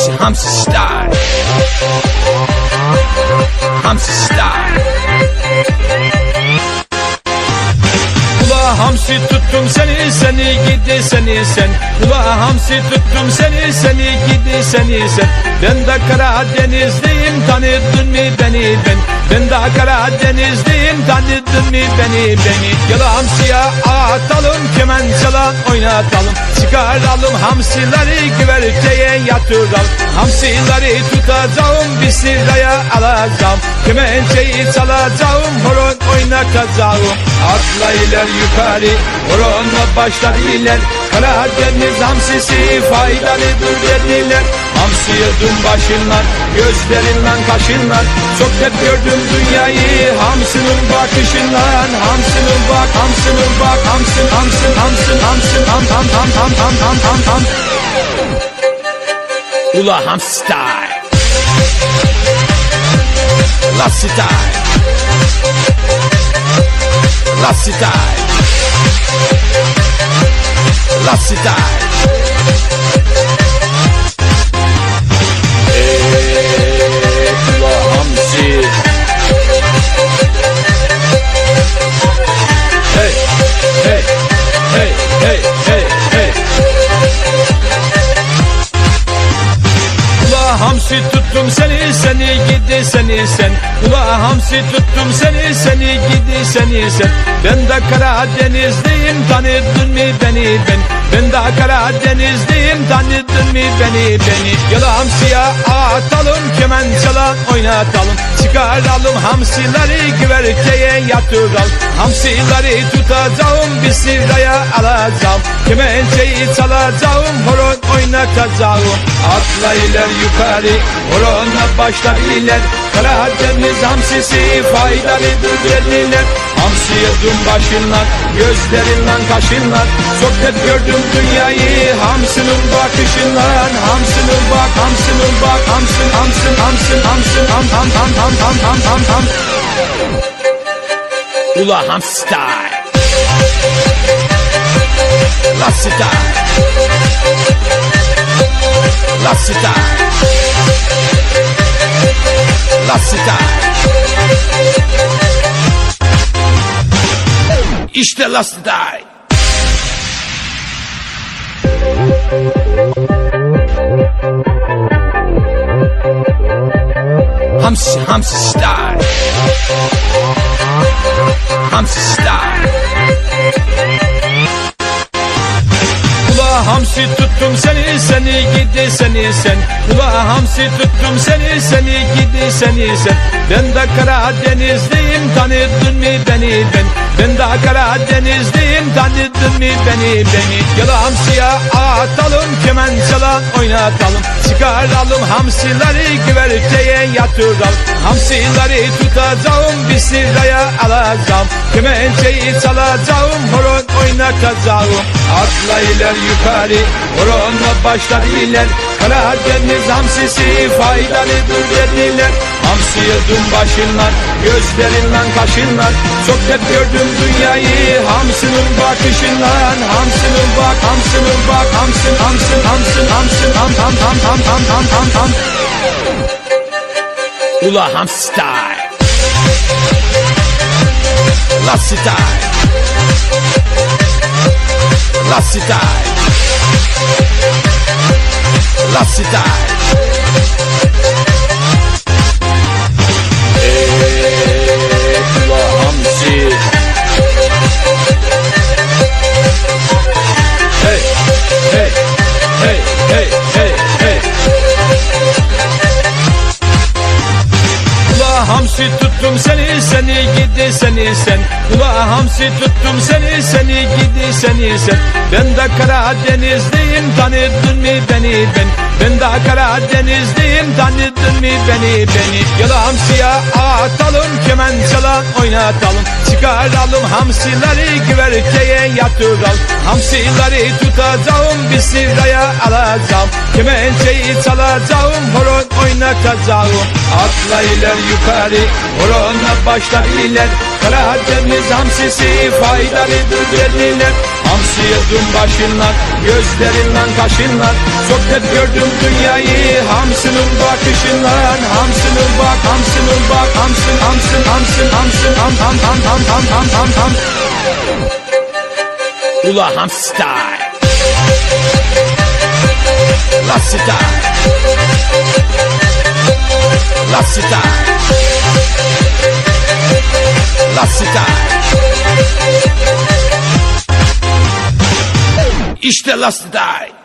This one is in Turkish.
Hamsi style. Hamsi style. Ula hamsi tuttum seni, seni gidi seni sen. Ula hamsi tuttum seni, seni gidi seni sen. Ben de Karadenizliyim, tanıdın mı beni ben? Ben de Karadenizliyim, tanıdın mı beni? Gel hamsiye atalım, keman çalan oynatalım. Çıkaralım hamsileri, güverteye yatıralım. Hamsileri tutacağım, bir sıraya alacağım. Kemençeyi çalacağım, horon oynatacağım. Atla iler yukarı, horonla başlar iler. Karadeniz hamsisi faydalıdır dediler. Hamsi yudum başınlar, gözlerinden kaşınlar. Çok hep gördüm dünyayı, hamsının bakışından. Hamsının bak, hamsının bak, hamsın, hamsın, hamsın, hamsın, ham, ham, ham, ham, ham, ham, ham, ham. Ula ham style. La style. La style. La style. Ula hamsi. Hey, hey, hey, hey, hey, hey. Ula hamsi tuttum seni, seni gidi seni sen. Ula hamsi tuttum seni, seni gidi seni sen. Ben de Karadenizliyim, tanıdın mı beni ben? Ben de Karadenizliyim, tanıdın mı beni? Gel hamsiye atalım, keman çalan oynatalım. Çıkaralım hamsileri, güverteye yatıralım. Hamsileri tutacağım, bir sıraya alacağım. Kemençeyi çalacağım, horon oynatacağım. Atla iler yukarı, horonla başlar iler. Karadeniz hamsisi faydalıdır dediler. Hamsi yudum başınlar, gözlerinden kaşınlar. Çok hep gördüm dünyayı, hamsının bakışından. Hamsının bak, hamsının bak, hamsın, hamsın, hamsın, hamsın, ham, ham, ham, ham, ham, ham, ham, ham. Ula ham style. La style. La style. La style. İşte la style. Hamsi, hamsi style. Hamsi style. Ula hamsi tuttum seni, seni gidi seni sen. Ula hamsi tuttum seni, seni gidi seni sen. Ben de Karadenizliyim, tanıdın mı beni ben? Ben de Karadenizliyim, tanıdın mı beni? Gel hamsiye atalım, keman çalan oynatalım. Çıkaralım hamsileri, güverteye yatıralım. Hamsileri tutacağım, bir sıraya alacağım. Kemençeyi çalacağım, horon oynatacağım. Atla iler yukarı, horonla başlar iler. Karadeniz hamsisi faydalıdır dediler. Hamsi yudum başınlar, gözlerinden kaşınlar. Çok hep gördüm dünyayı, hamsının bakışından. Hamsının bak, hamsının bak, hamsın, hamsın, hamsın, hamsın, ham, ham, ham, ham, ham, ham, ham, ham. Ula ham style. La style. La style. La style. Ula hamsi. Hey, hey, hey, hey, hey, hey. Ula hamsi tuttum seni, seni gidi seni sen. Ula hamsi tuttum seni, seni gidi seni sen. Ben de Karadenizliyim, tanıdın mı beni ben? Ben de Karadenizliyim, tanıdın mı beni? Gel hamsiye atalım, keman çalan oynatalım. Çıkaralım hamsileri, güverteye yatıralım. Hamsileri tutacağım, bir sıraya alacağım. Kemençeyi çalacağım, horon oynatacağım. Atla iler yukarı, horonla başlar iler. Karadeniz hamsisi faydalıdır dediler. Hamsi yedim başından, gözlerinden kaşınlar. Sohbet gördüm dünyayı hamsının bakışından. Hamsının bak, hamsının bak, hamsın, hamsın, hamsın, hamsın, ham, ham, ham, ham, ham, ham, ham, ham. Ula ham style, la style, la style, la style. İşte la style.